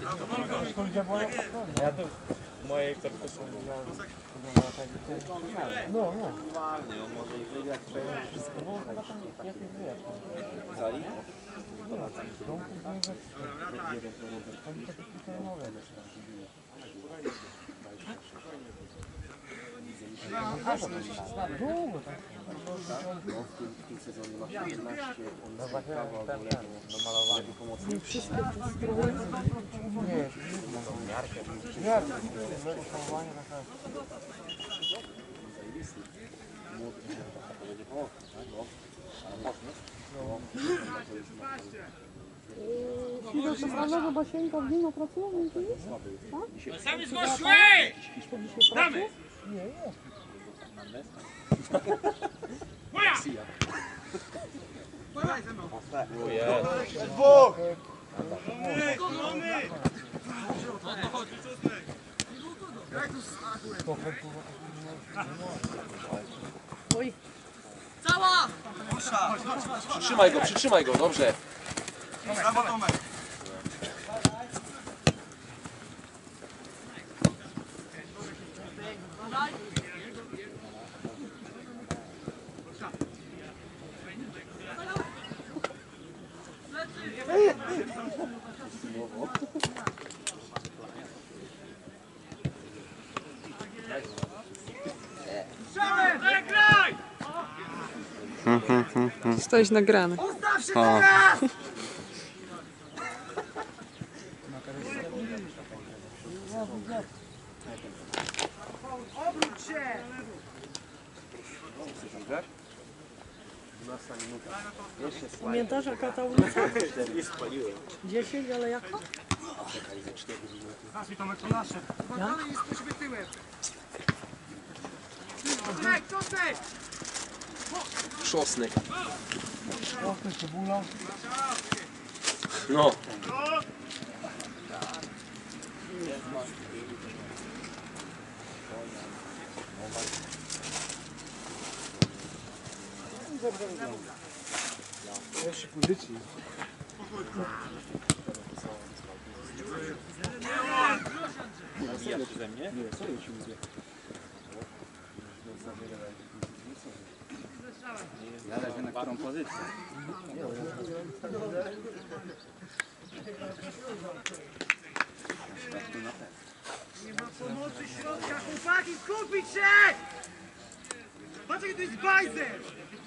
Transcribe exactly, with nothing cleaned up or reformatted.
Ja to mojej korpusy. No, no. Normalnie, on może i wygrać. Wszystko było chyba tam jakiś wyjazd. Zali? Długo tak. W tym sezonie ma siedemnaście, on No właśnie kawał ten, do ten, do malowania. pomocnika. Wszystkie stroje? Nie, nie miarkę. Miarkę. Malowanie na pewno. Młody, to będzie pomocnik, tak? No. Ale mocno. Chwilę centralnego basienka w Wilno pracują między innymi? Sami zgłoszły! Damy! Nie, nie. Moja! Dwóch! Oj, Cała! Przytrzymaj go, przytrzymaj go, dobrze. Brawo Tomek! Zagraj! zostałeś nagrany. Ustaw się teraz! Obróć się! Pamiętasz jaka ta ulica? dziesięć, ale jaka? Znasz mi Tomek, to nasze. Dalej jesteśmy tyłem. Tomek, Tomek! Szosny. Ostre, cebula. No. Jeszcze pozycji. Zależy na którą pozycję. Nie ma pomocy środka, chłopaki, skupić się! Patrz, jaki to jest bajzer!